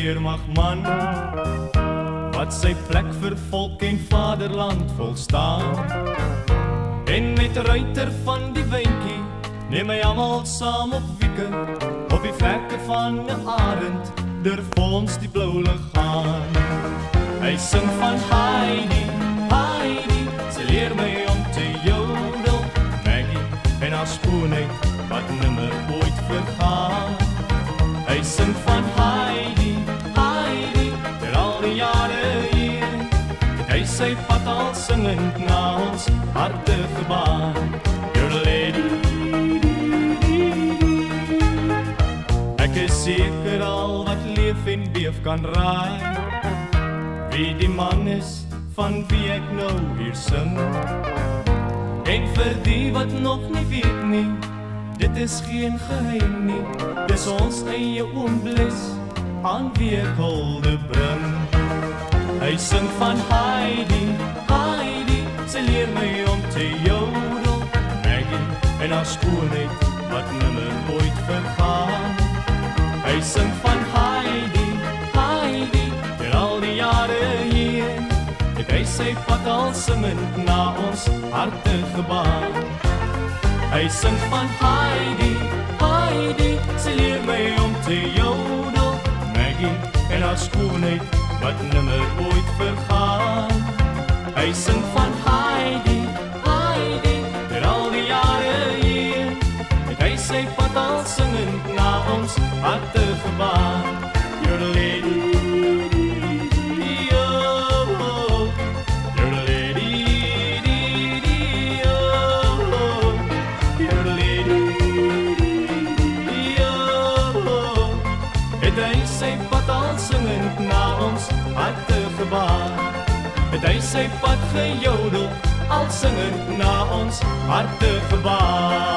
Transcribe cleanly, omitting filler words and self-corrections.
weermagman, wat sy plek vir volk en vaderland volstaan. En met ruiter van die wynkie, neem hy almal saam op wieke, op die vlerke van 'n arend, durf ons die blou lug gaan. Hy sing van Heidi, Heidi, sy leer my om te jodel, Maggie en haar skoonheid, wat nimmer ooit vergaan. Hy sing van Heidi, Heidi, ter al die jare heen, het hy sy pad al singend na ons harte gebaan. Your lady, ek is seker al wat leef en beef kan raai, wie die man is, van wie ek nou hier sing. En vir die wat nog nie weet nie, dit is geen geheim nie, dis ons eie oom Bles, aan wie ek hulde bring. Hy sing van Heidi, Heidi, sy leer my om te jodel, Maggie en haar skoonheid, wat nimmer ooit vergaan. Hy sing van Heidi, Heidi, ter al die jare heen, het hy sy pad al singend na ons harte gebaan. Hy sing van Heidi, Heidi, sy leer my om te jodel, Maggie en haar skoonheid, wat nimmer ooit vergaan. Hy sing van Heidi, Heidi, ter al die jare heen, het hy sy pad al singend na ons harte gebaan. You're the lady, oh, you're the lady, oh, you're the lady, oh, het hy sy pad al singend na ons harte gebaan. Het hy sy pad gejodel, al singend na ons harte gebaan.